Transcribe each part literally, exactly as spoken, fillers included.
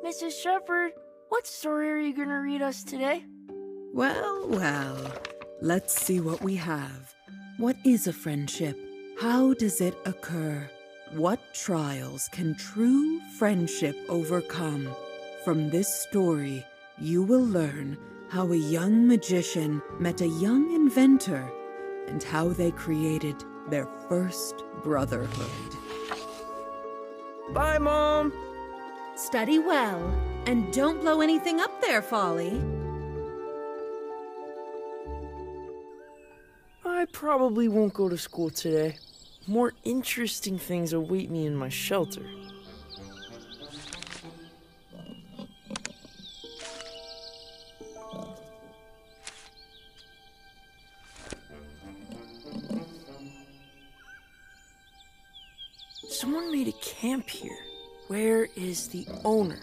Missus Shepherd, what story are you gonna read us today? Well, well, let's see what we have. What is a friendship? How does it occur? What trials can true friendship overcome? From this story, you will learn how a young magician met a young inventor and how they created their first brotherhood. Bye, Mom! Study well, and don't blow anything up there, Folly. I probably won't go to school today. More interesting things await me in my shelter. Someone made a camp here. Where is the owner?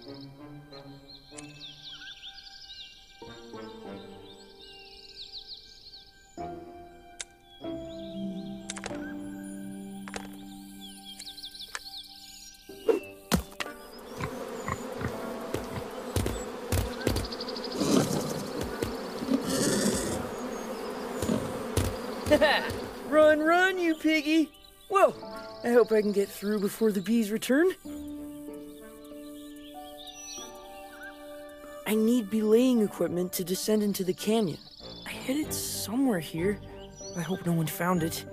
Run, run, you piggy! Whoa! I hope I can get through before the bees return. I need belaying equipment to descend into the canyon. I hid it somewhere here. I hope no one found it.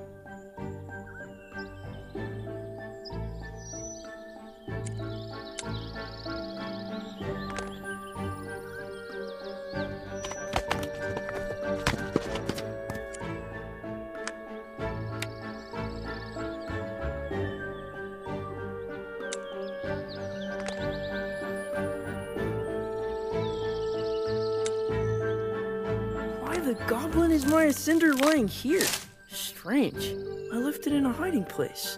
The goblin is my cinder lying here. Strange. I left it in a hiding place.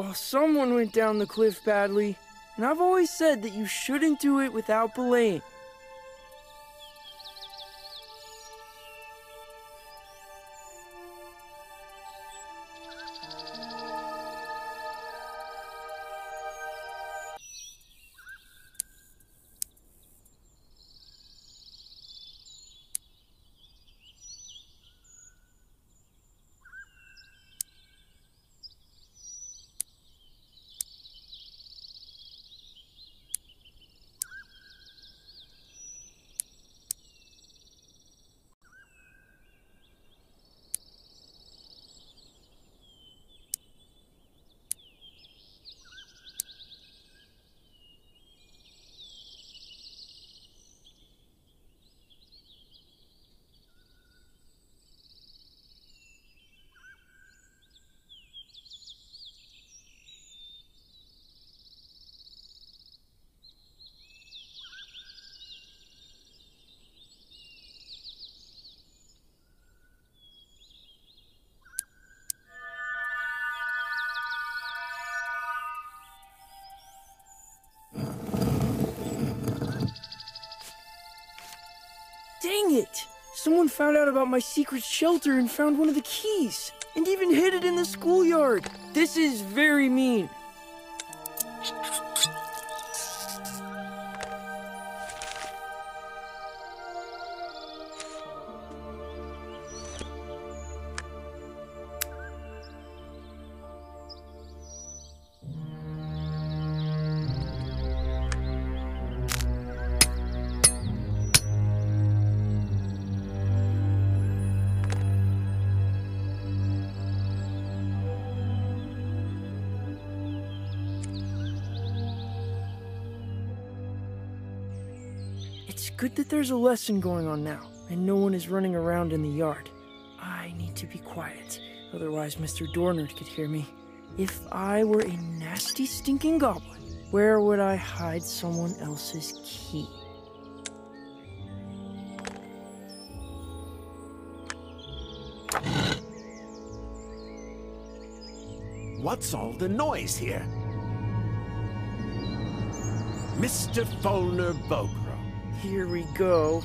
Oh, someone went down the cliff badly, and I've always said that you shouldn't do it without belaying. Dang it! Someone found out about my secret shelter and found one of the keys, and even hid it in the schoolyard. This is very mean. It's good that there's a lesson going on now, and no one is running around in the yard. I need to be quiet, otherwise Mister Dornard could hear me. If I were a nasty, stinking goblin, where would I hide someone else's key? What's all the noise here? Mister Fulner Bogro. Here we go.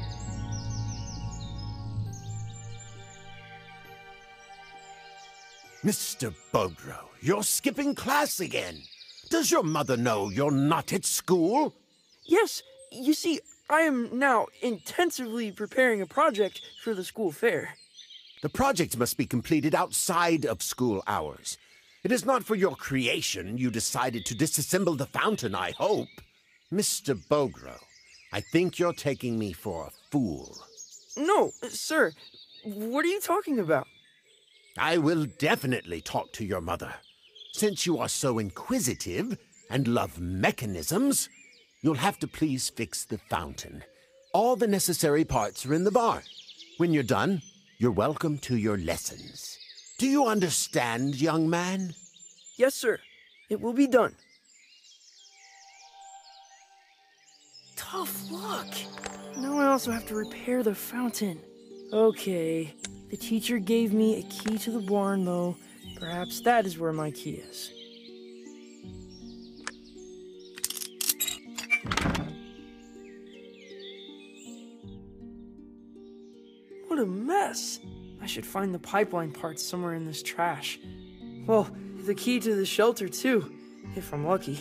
Mister Bogro, you're skipping class again. Does your mother know you're not at school? Yes, you see, I am now intensively preparing a project for the school fair. The project must be completed outside of school hours. It is not for your creation you decided to disassemble the fountain, I hope. Mister Bogro, I think you're taking me for a fool. No, sir. What are you talking about? I will definitely talk to your mother. Since you are so inquisitive and love mechanisms, you'll have to please fix the fountain. All the necessary parts are in the barn. When you're done, you're welcome to your lessons. Do you understand, young man? Yes, sir. It will be done. Tough luck. Now I also have to repair the fountain. Okay. The teacher gave me a key to the barn, though. Perhaps that is where my key is. What a mess. I should find the pipeline parts somewhere in this trash. Well, the key to the shelter, too, if I'm lucky.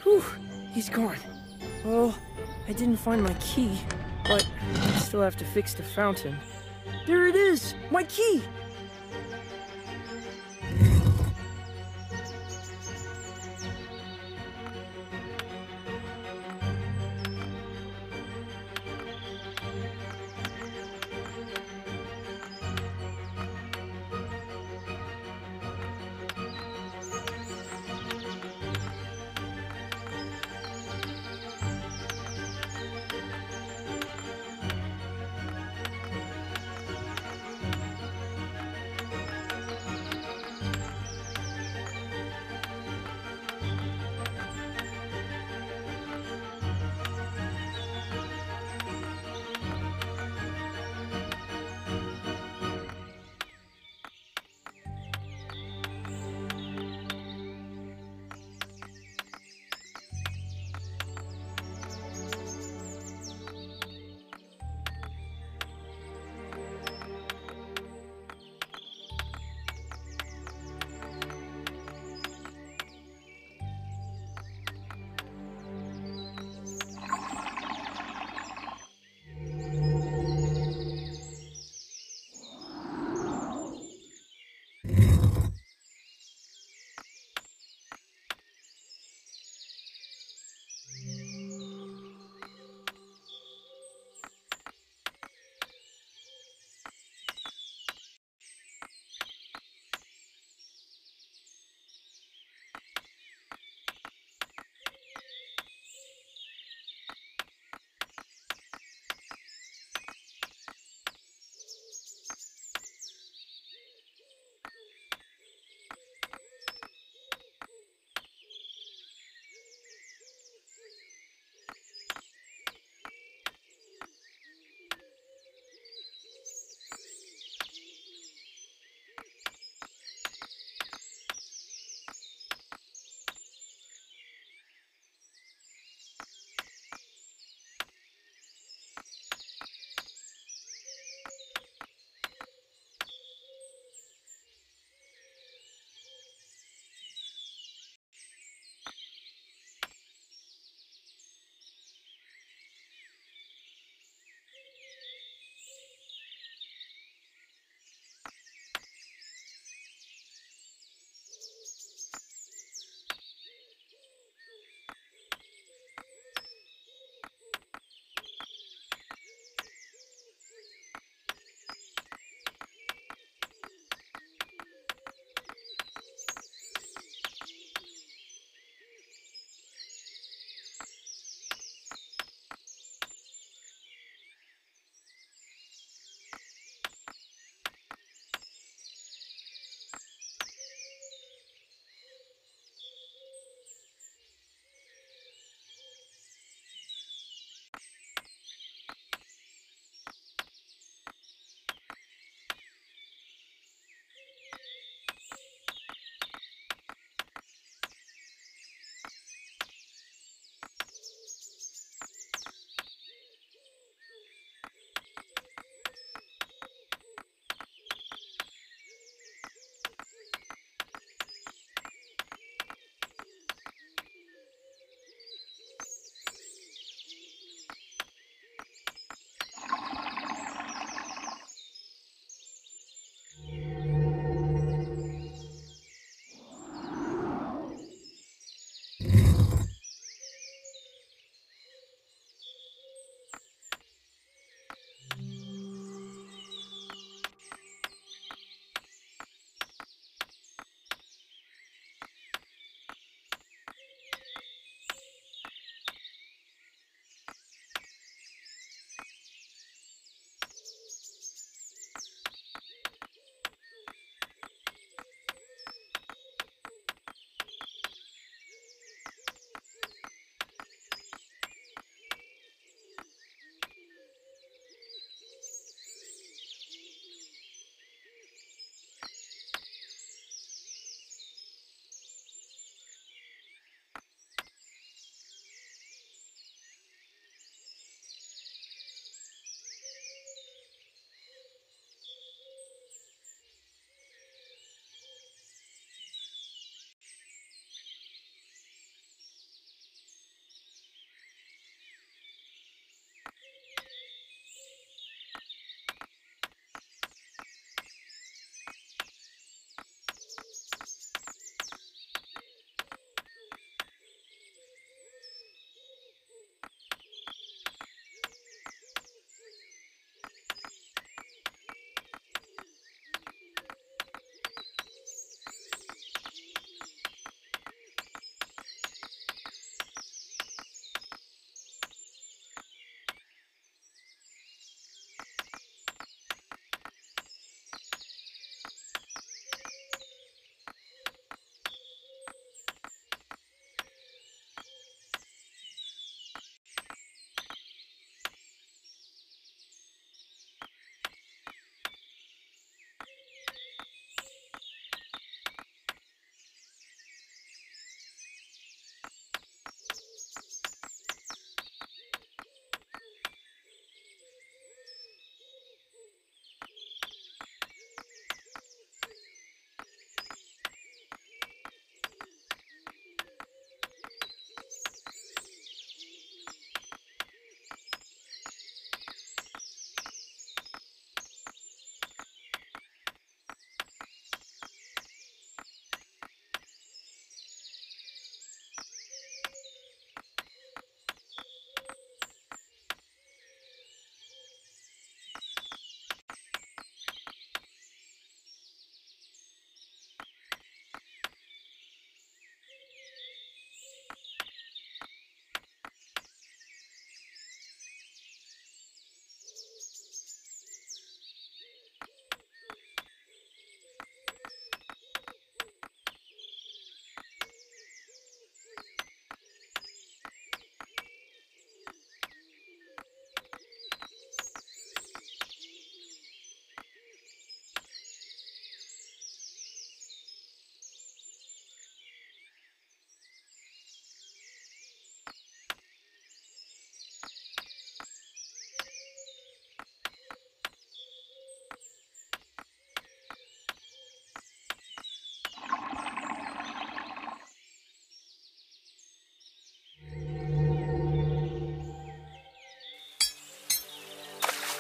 Whew, he's gone. Well, I didn't find my key, but I still have to fix the fountain. There it is! My key!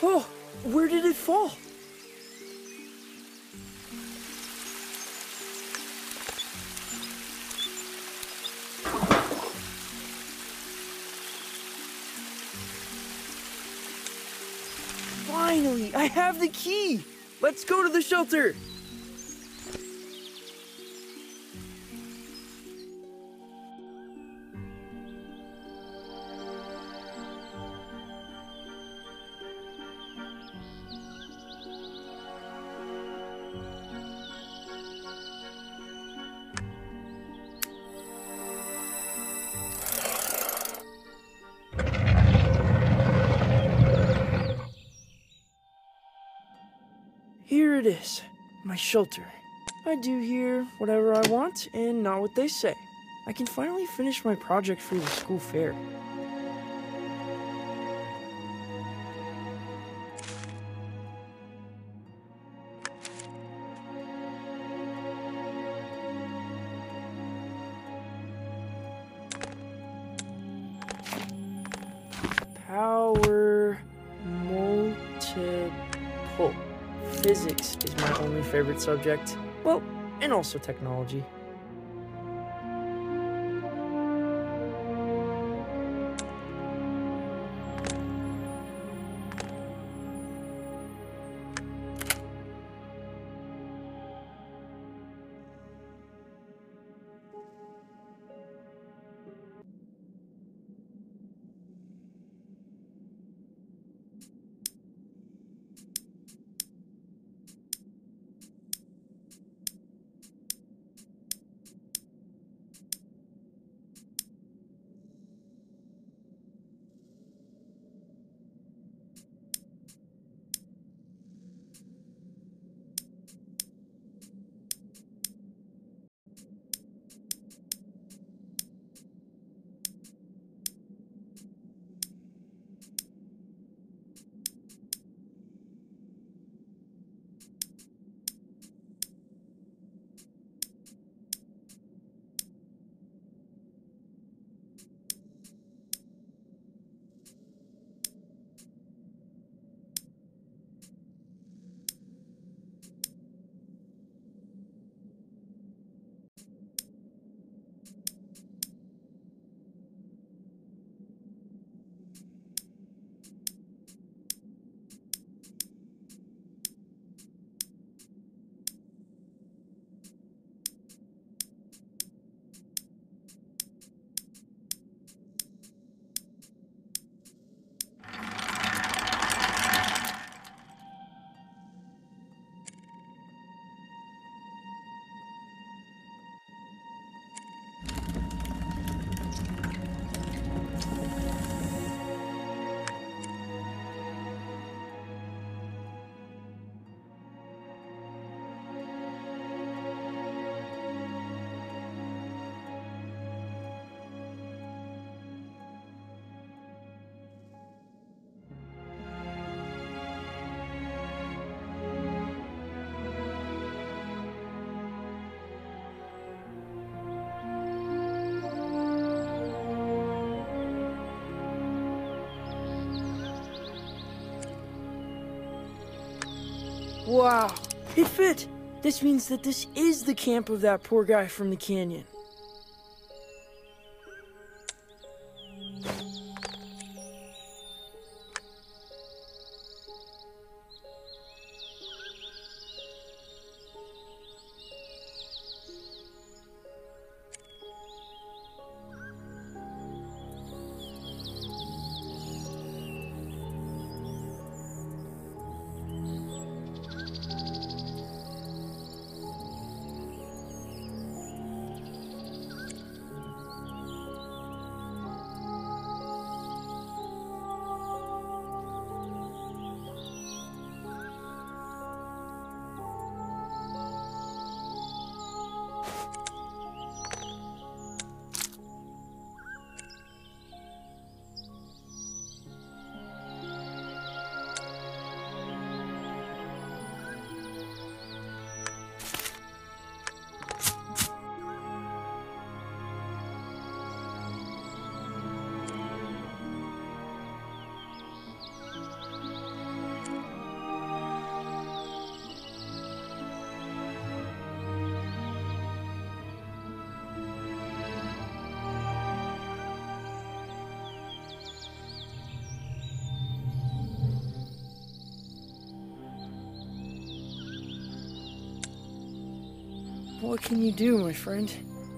Oh, where did it fall? Finally, I have the key! Let's go to the shelter! Here it is, my shelter. I do here whatever I want and not what they say. I can finally finish my project for the school fair. Power multiple. Physics is my only favorite subject. Well, and also technology. Wow, it fit! This means that this is the camp of that poor guy from the canyon. what can you do, my friend?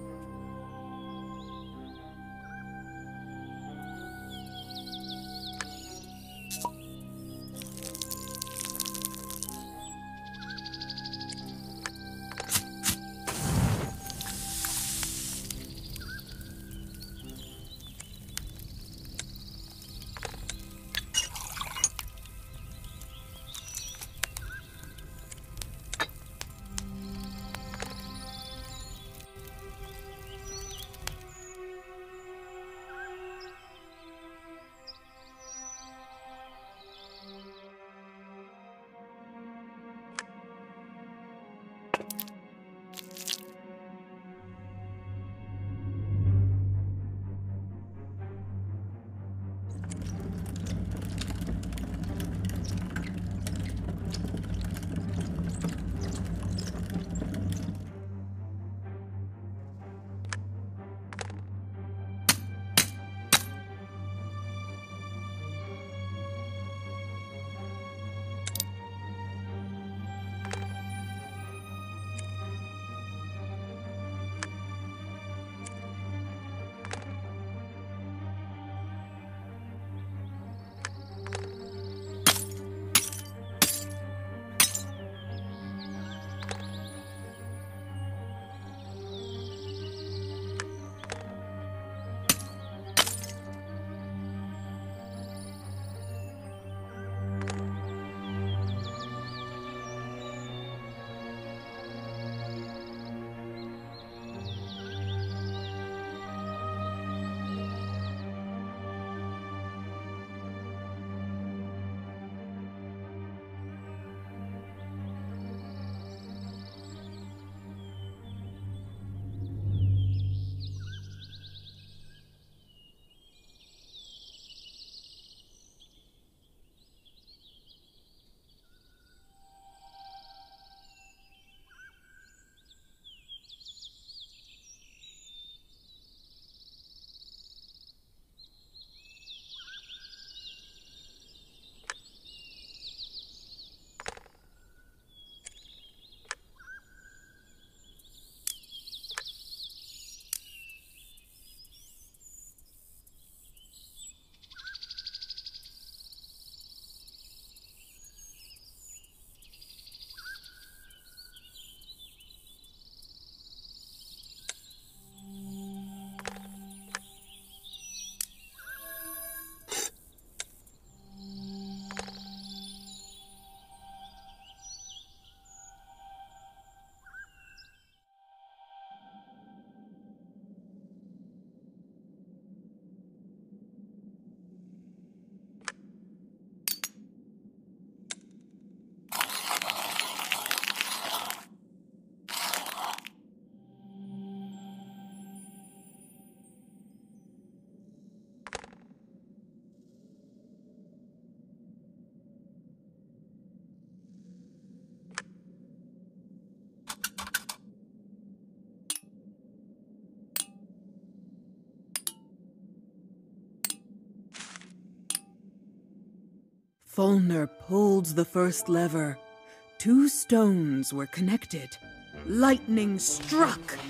Fulner pulled the first lever. Two stones were connected. Lightning struck.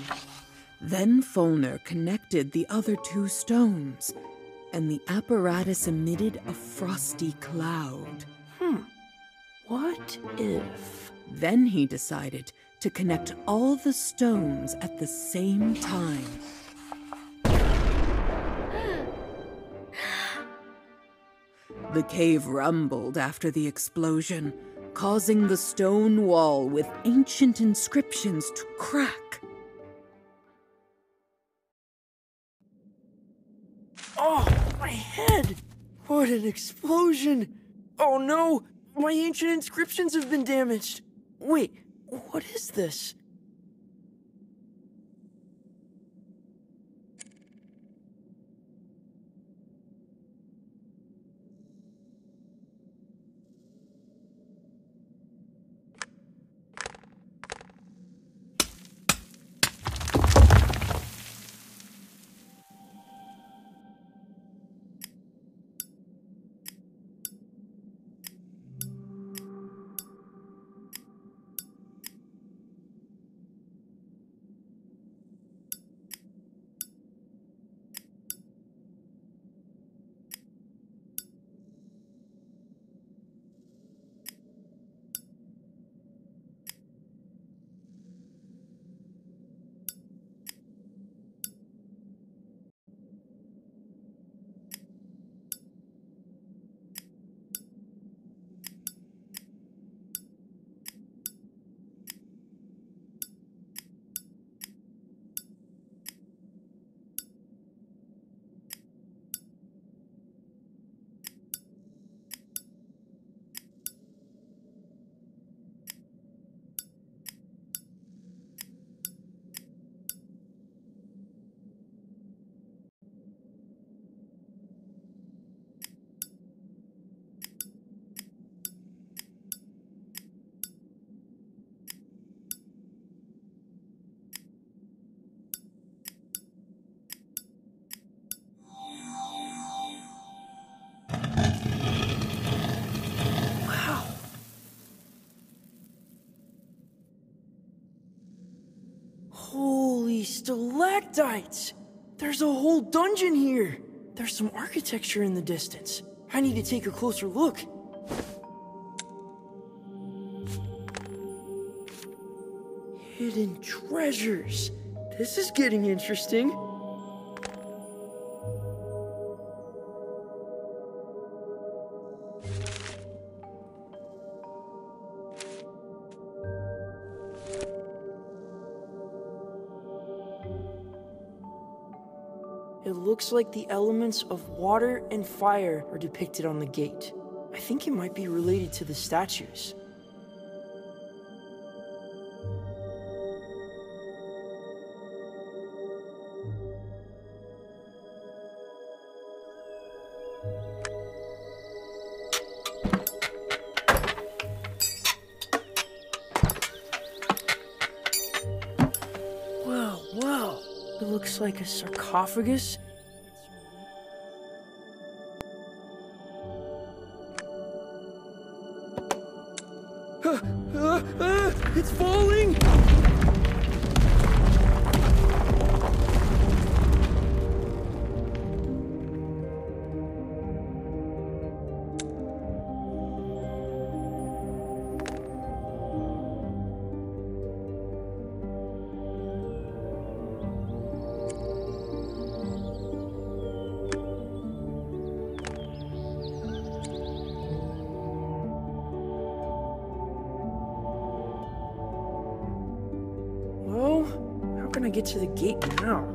Then Fulner connected the other two stones, and the apparatus emitted a frosty cloud. Hmm. What if... Then he decided to connect all the stones at the same time. The cave rumbled after the explosion, causing the stone wall with ancient inscriptions to crack. Oh, my head! What an explosion! Oh no! My ancient inscriptions have been damaged! Wait, what is this? Stalactites! There's a whole dungeon here! There's some architecture in the distance. I need to take a closer look. Hidden treasures. This is getting interesting. It looks like the elements of water and fire are depicted on the gate. I think it might be related to the statues. Wow, wow. It looks like a sarcophagus. Ah, ah, ah, it's falling! Well, how can I get to the gate now?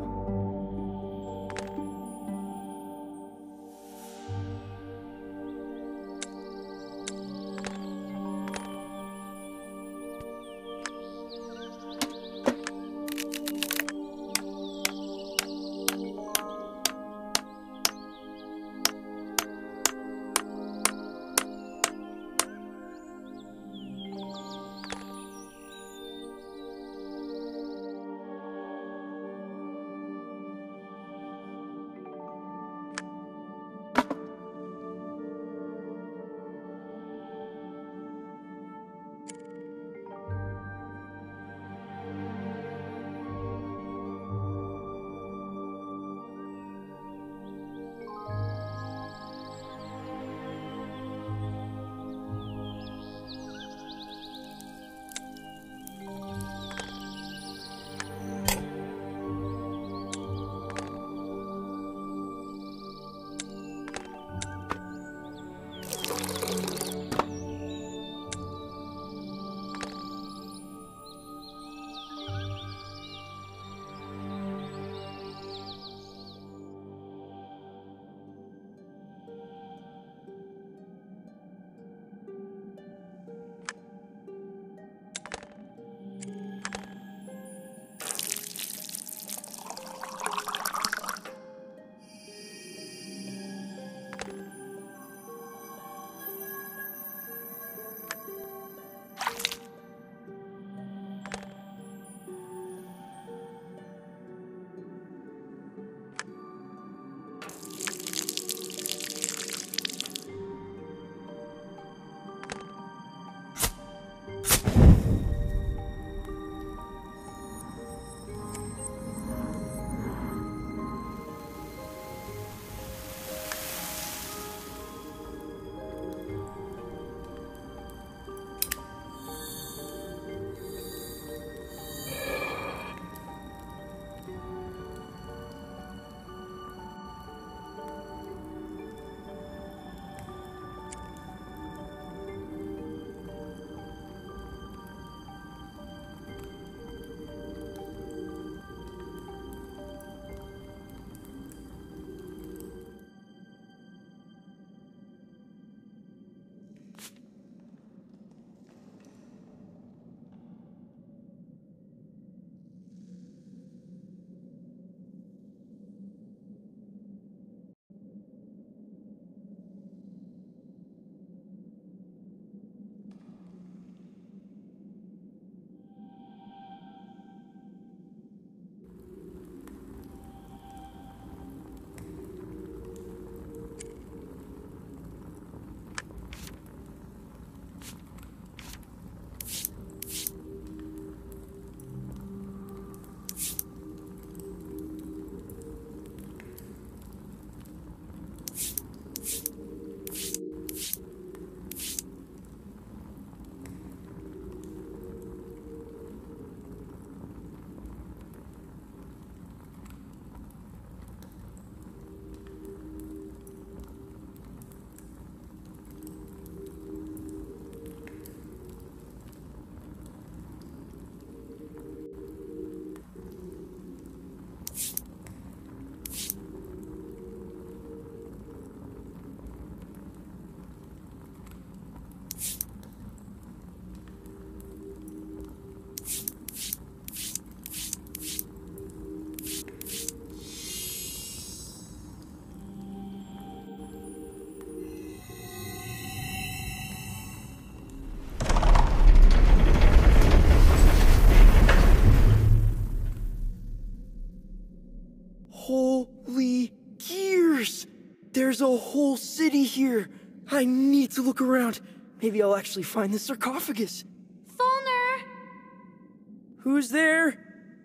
There's a whole city here. I need to look around. Maybe I'll actually find the sarcophagus. Fulner! Who's there?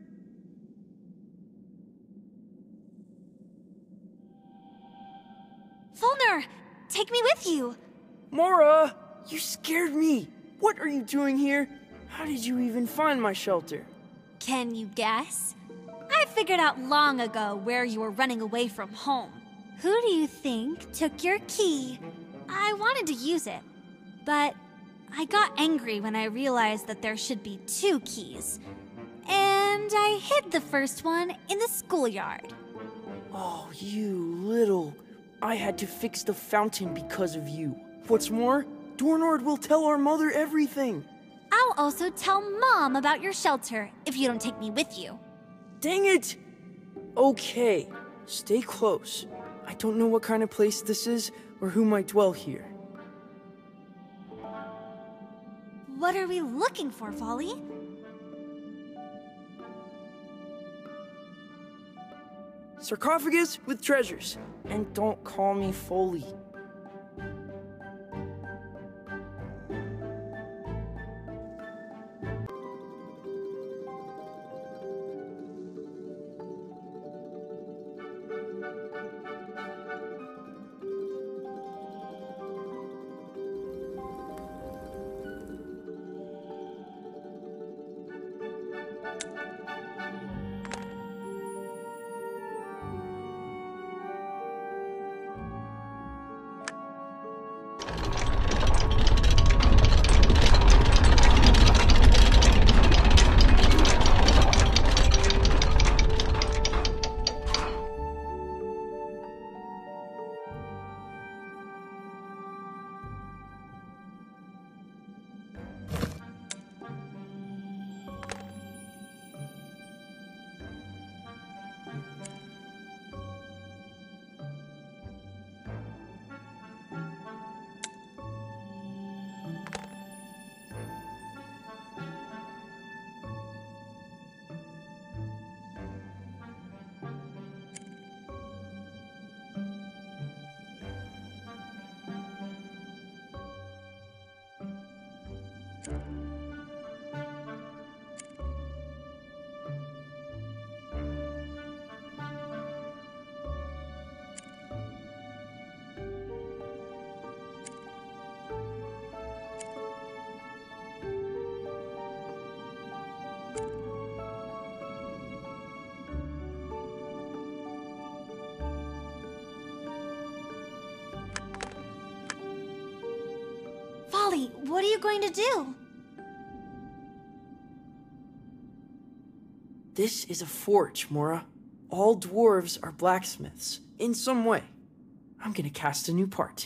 Fulner! Take me with you! Mora! You scared me! What are you doing here? How did you even find my shelter? Can you guess? I figured out long ago where you were running away from home. Who do you think took your key? I wanted to use it, but I got angry when I realized that there should be two keys. And I hid the first one in the schoolyard. Oh, you little... I had to fix the fountain because of you. What's more, Dornord will tell our mother everything. I'll also tell Mom about your shelter if you don't take me with you. Dang it! Okay, stay close. I don't know what kind of place this is or who might dwell here. What are we looking for, Folly? Sarcophagus with treasures. And don't call me Foley. Folly, what are you going to do? This is a forge, Mora. All dwarves are blacksmiths, in some way. I'm gonna cast a new part.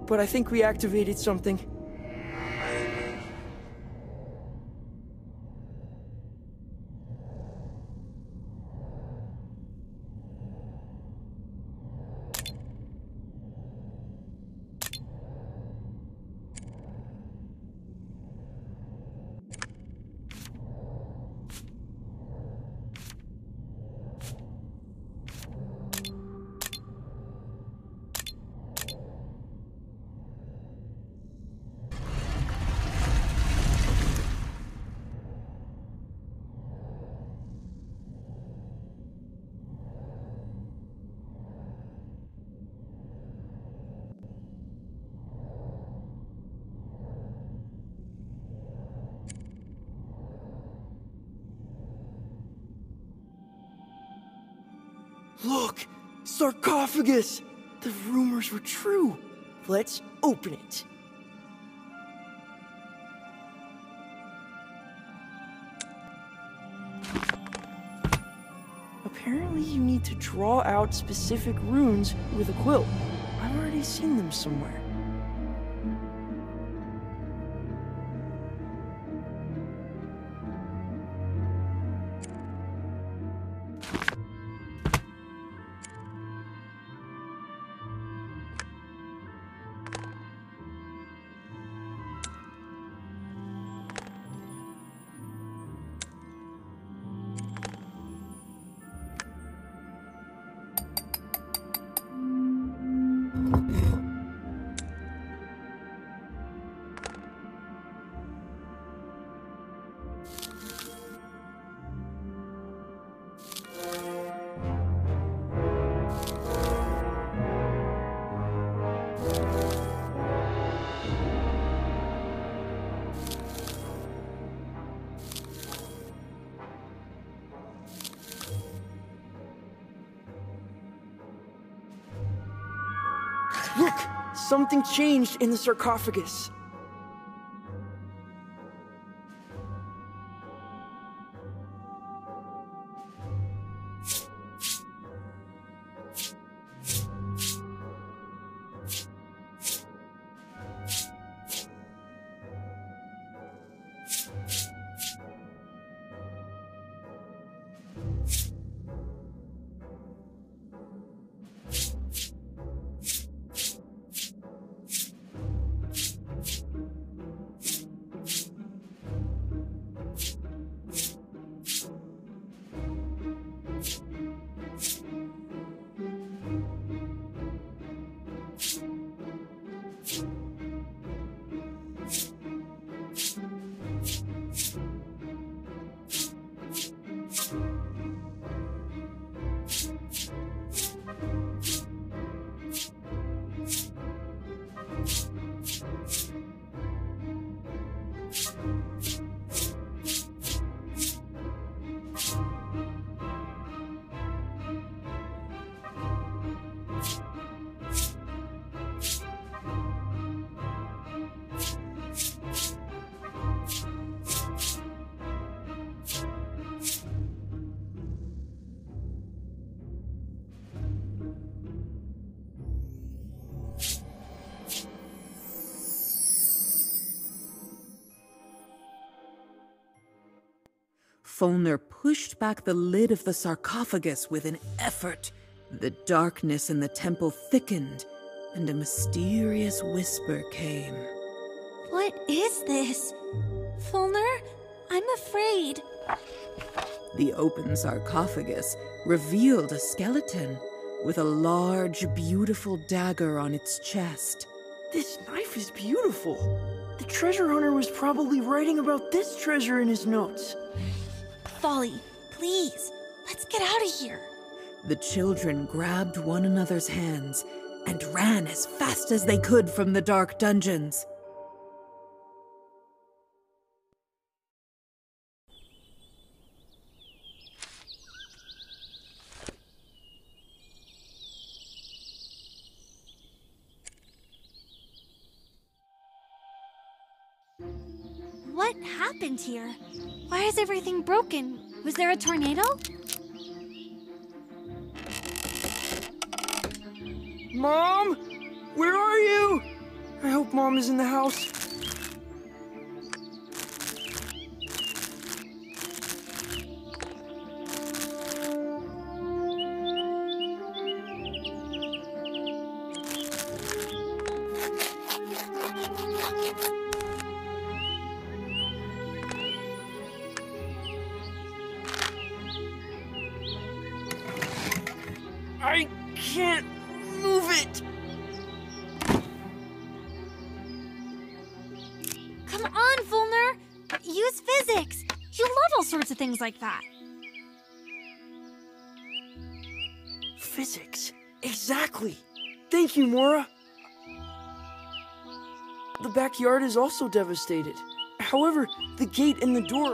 but I think we activated something. Look! Sarcophagus! The rumors were true. Let's open it. Apparently you need to draw out specific runes with a quill. I've already seen them somewhere. Look! Something changed in the sarcophagus. Fulner pushed back the lid of the sarcophagus with an effort. The darkness in the temple thickened, and a mysterious whisper came. What is this? Fulner? I'm afraid. The open sarcophagus revealed a skeleton with a large, beautiful dagger on its chest. This knife is beautiful. The treasure hunter was probably writing about this treasure in his notes. Folly, please, let's get out of here. The children grabbed one another's hands and ran as fast as they could from the dark dungeons. What happened here? Why is everything broken? Was there a tornado? Mom? Where are you? I hope Mom is in the house. I can't move it! Come on, Fulner! Use physics! You love all sorts of things like that. Physics. Exactly. Thank you, Mora. The backyard is also devastated. However, the gate and the door...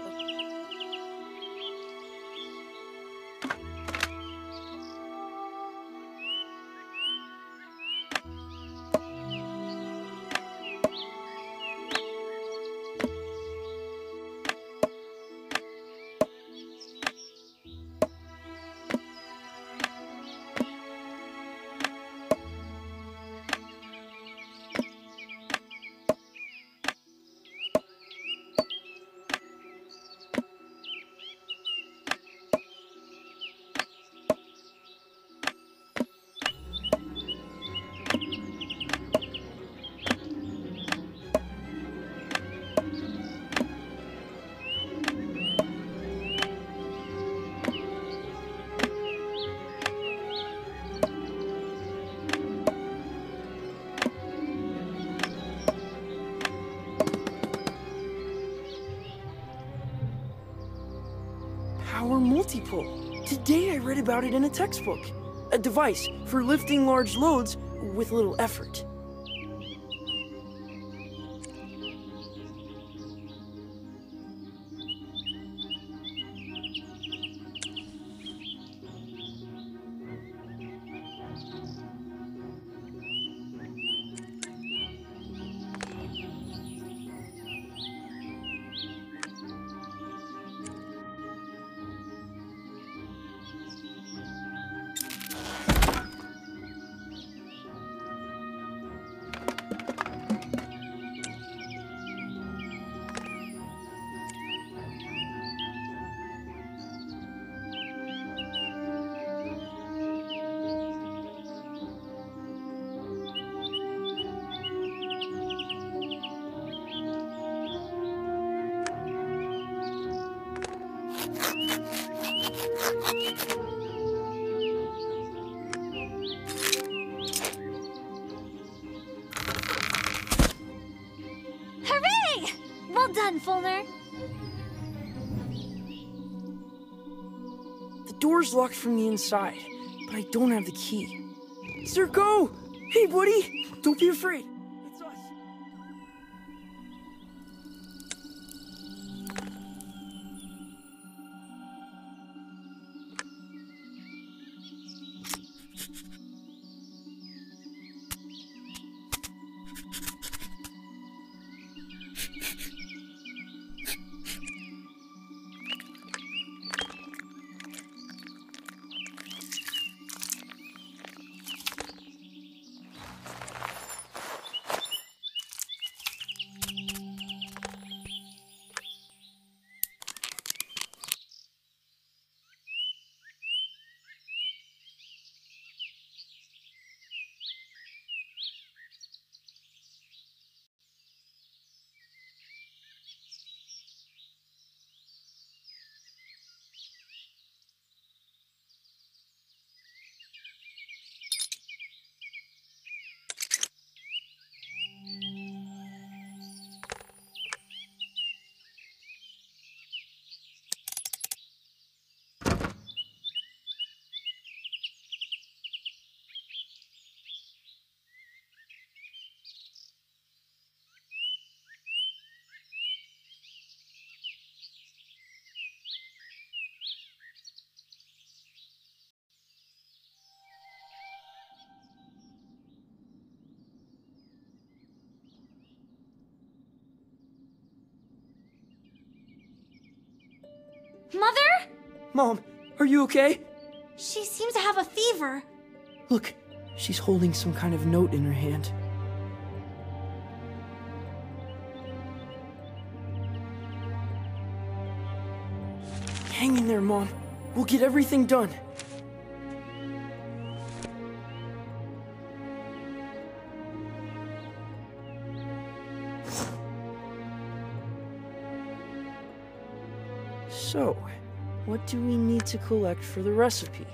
Power multipole. Today I read about it in a textbook. A device for lifting large loads with little effort. Hooray! Well done, Fulner. The door's locked from the inside, but I don't have the key. Zerko! Hey, buddy! Don't be afraid. It's us. Mother? Mom, are you okay? She seems to have a fever. Look, she's holding some kind of note in her hand. Hang in there, Mom. We'll get everything done. So, what do we need to collect for the recipe?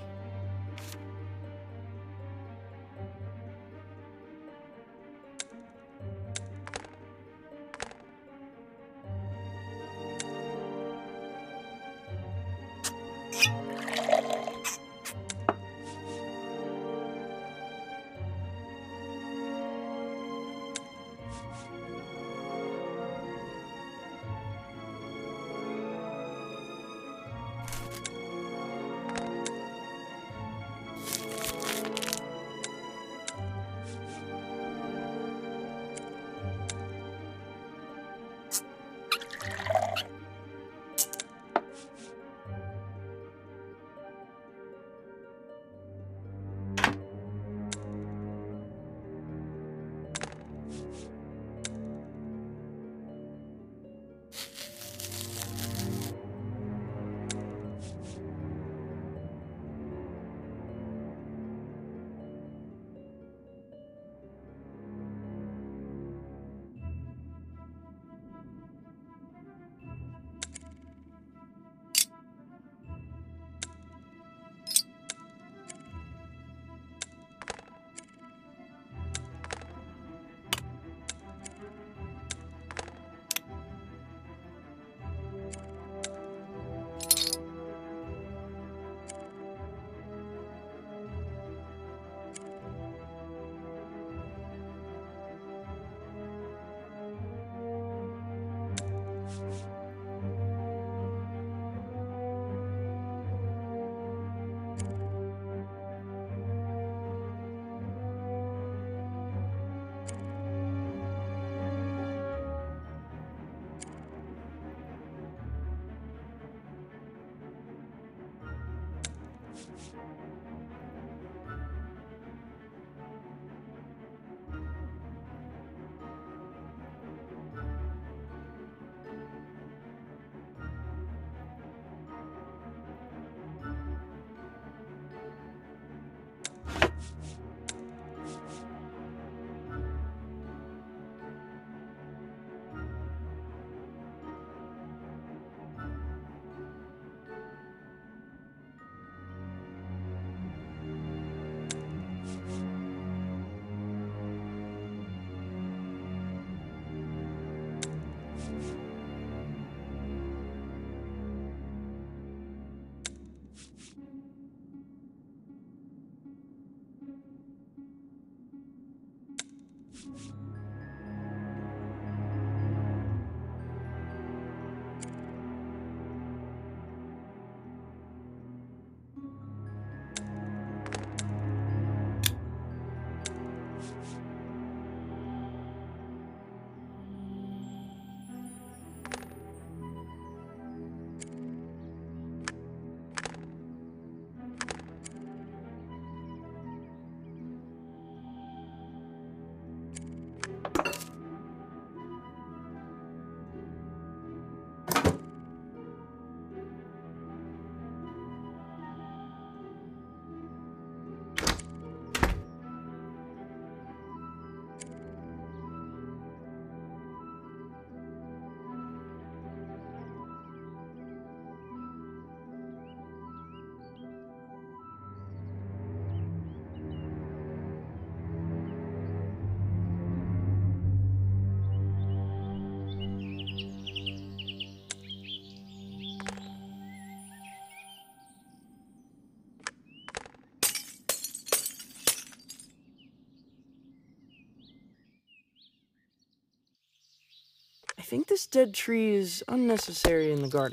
I think this dead tree is unnecessary in the garden.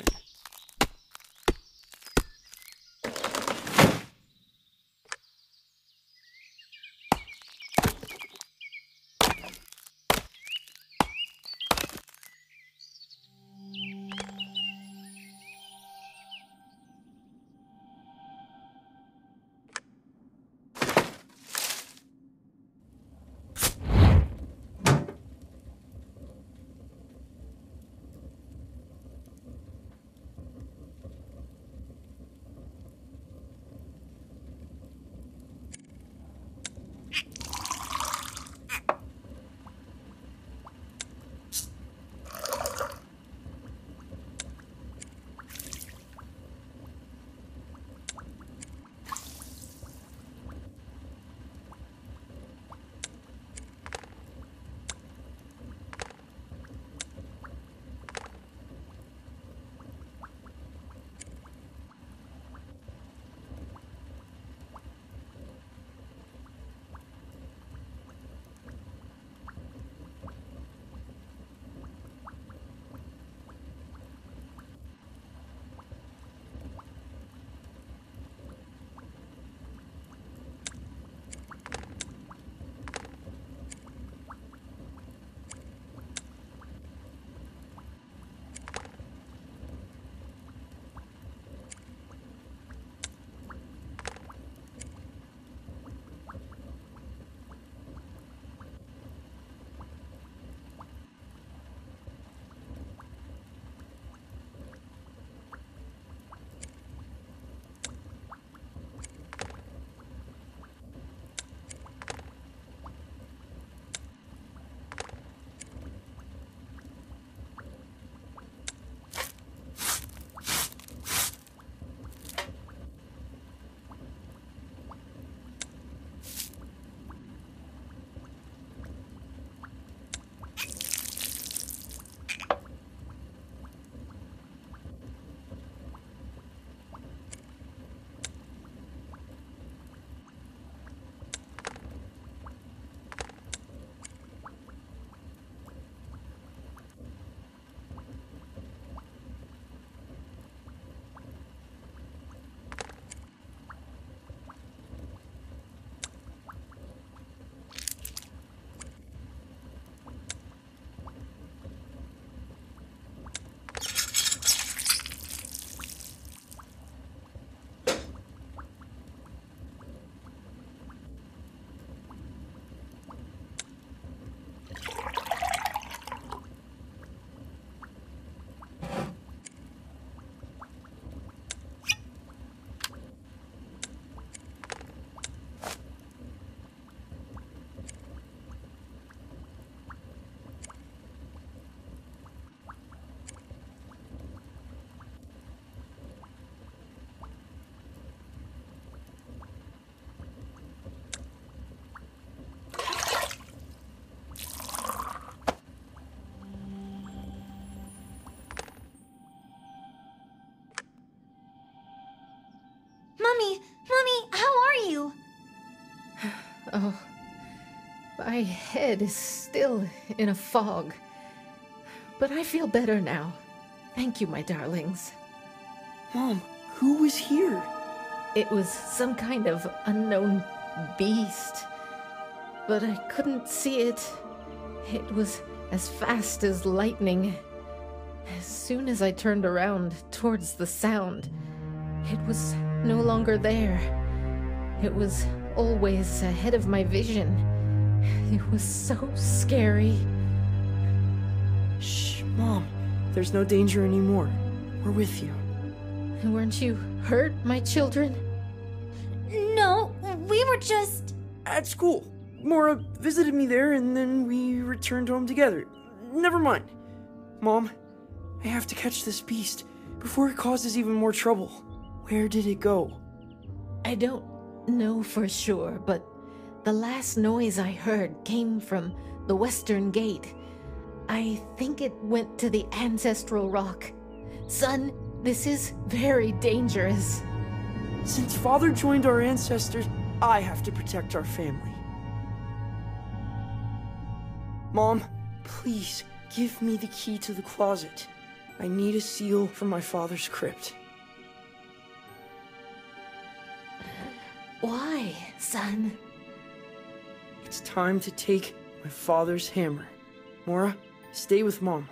My head is still in a fog. But I feel better now. Thank you, my darlings. Mom, who was here? It was some kind of unknown beast. But I couldn't see it. It was as fast as lightning. As soon as I turned around towards the sound, it was no longer there. It was always ahead of my vision. It was so scary. Shh, Mom. There's no danger anymore. We're with you. Weren't you hurt, my children? No, we were just... At school. Mora visited me there, and then we returned home together. Never mind. Mom, I have to catch this beast before it causes even more trouble. Where did it go? I don't know for sure, but the last noise I heard came from the western gate. I think it went to the ancestral rock. Son, this is very dangerous. Since Father joined our ancestors, I have to protect our family. Mom, please give me the key to the closet. I need a seal from my father's crypt. Why, son? It's time to take my father's hammer. Mora, stay with Mom.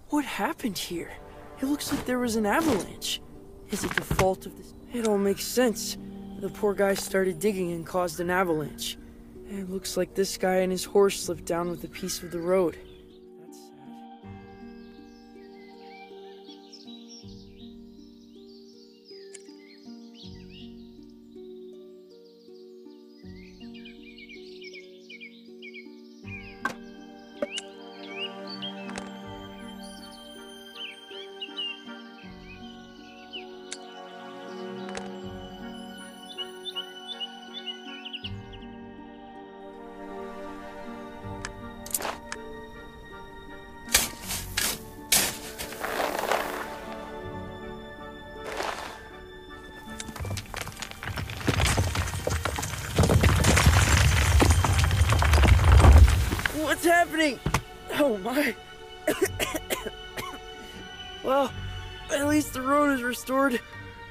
What happened here? It looks like there was an avalanche. Is it the fault of this? It all makes sense. The poor guy started digging and caused an avalanche. And it looks like this guy and his horse slipped down with a piece of the road. That's sad. What's happening? Oh my. Well, at least the road is restored.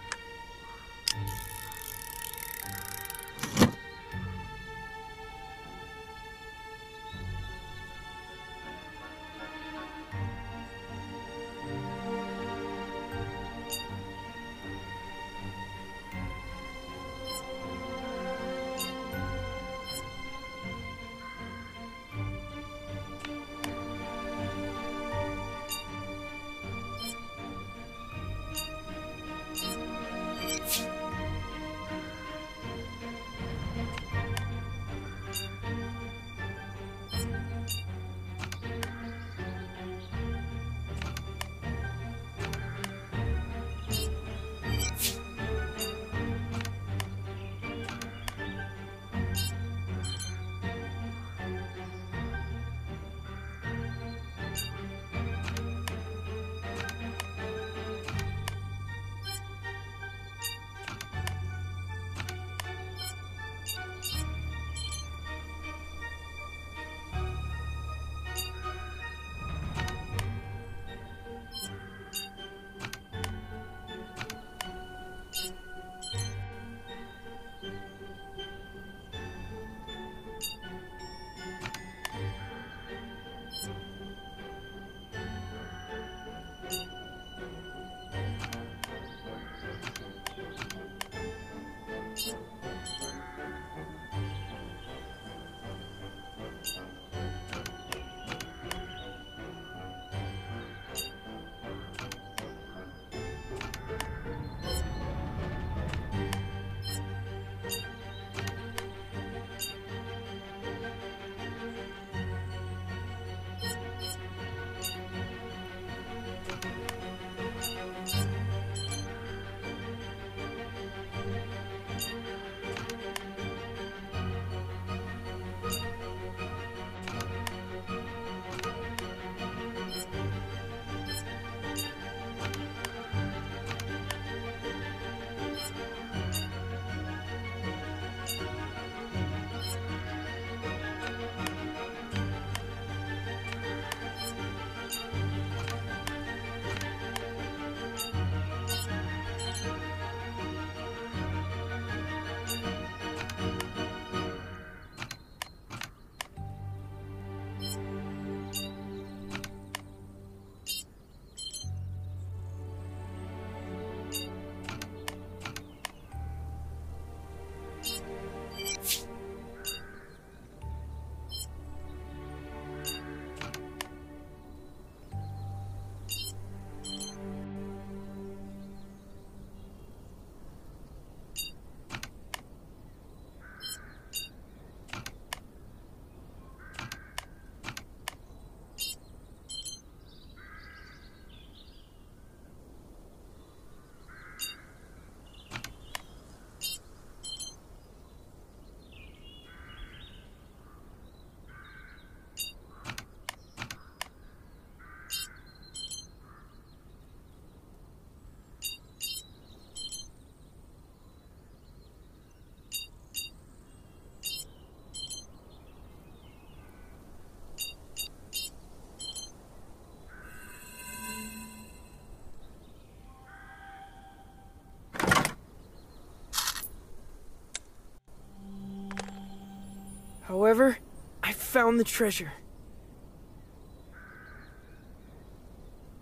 However, I found the treasure.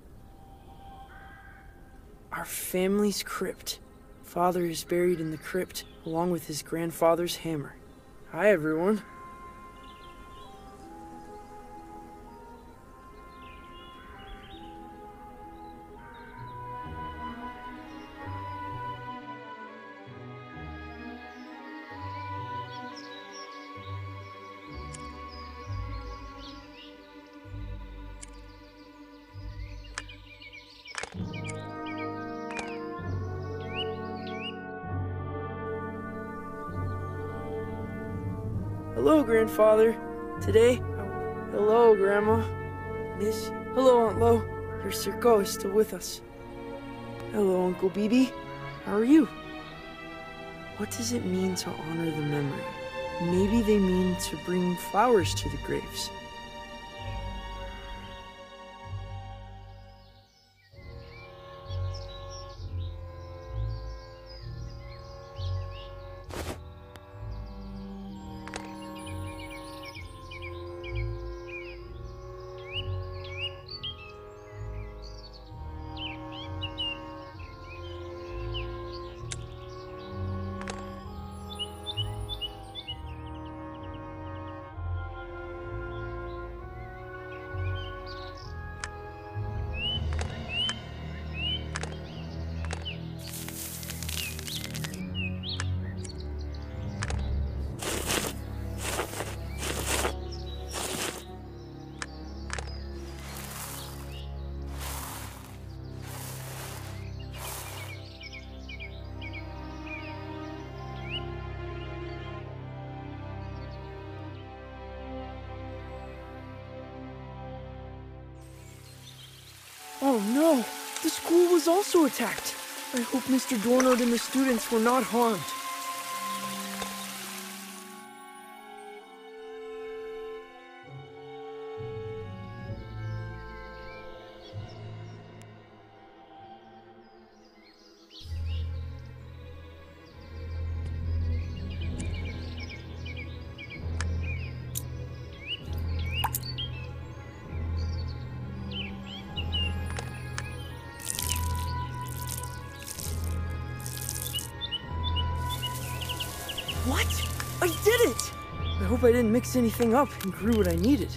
family's crypt. Father is buried in the crypt, along with his grandfather's hammer. Hi, everyone. Hello, Grandfather. Today, oh, hello, Grandma. Miss, hello, Aunt Lo. Your Circo is still with us. Hello, Uncle Beebe. How are you? What does it mean to honor the memory? Maybe they mean to bring flowers to the graves. Oh no! The school was also attacked! I hope Mister Dornard and the students were not harmed. What? I did it! I hope I didn't mix anything up and grew what I needed.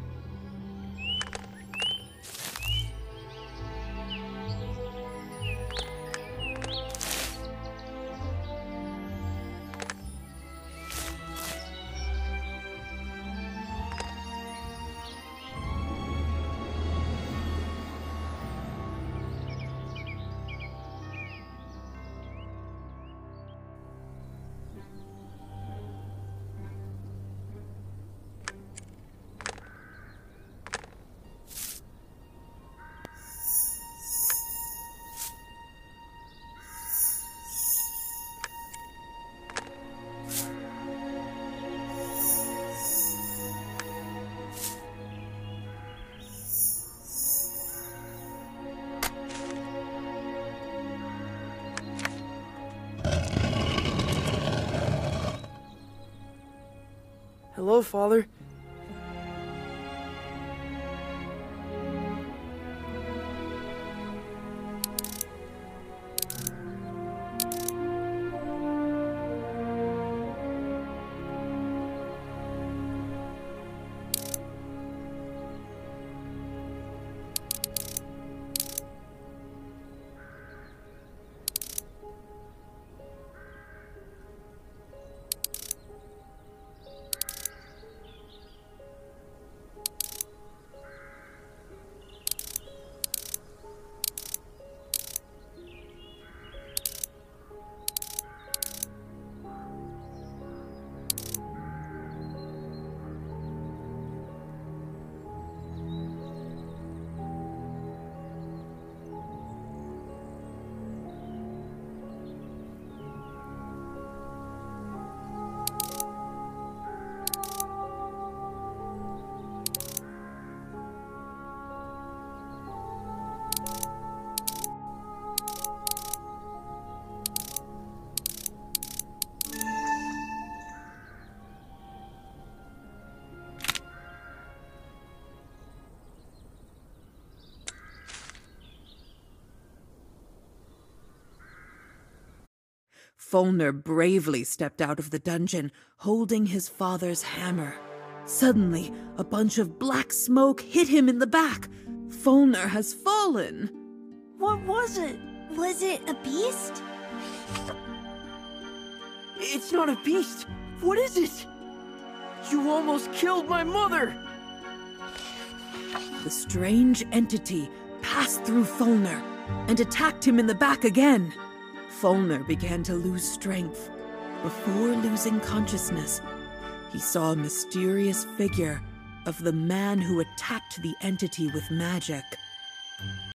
Hello, Father. Fulner bravely stepped out of the dungeon, holding his father's hammer. Suddenly, a bunch of black smoke hit him in the back. Fulner has fallen. What was it? Was it a beast? It's not a beast. What is it? You almost killed my mother! The strange entity passed through Fulner and attacked him in the back again. Fulner began to lose strength. Before losing consciousness, he saw a mysterious figure of the man who attacked the entity with magic.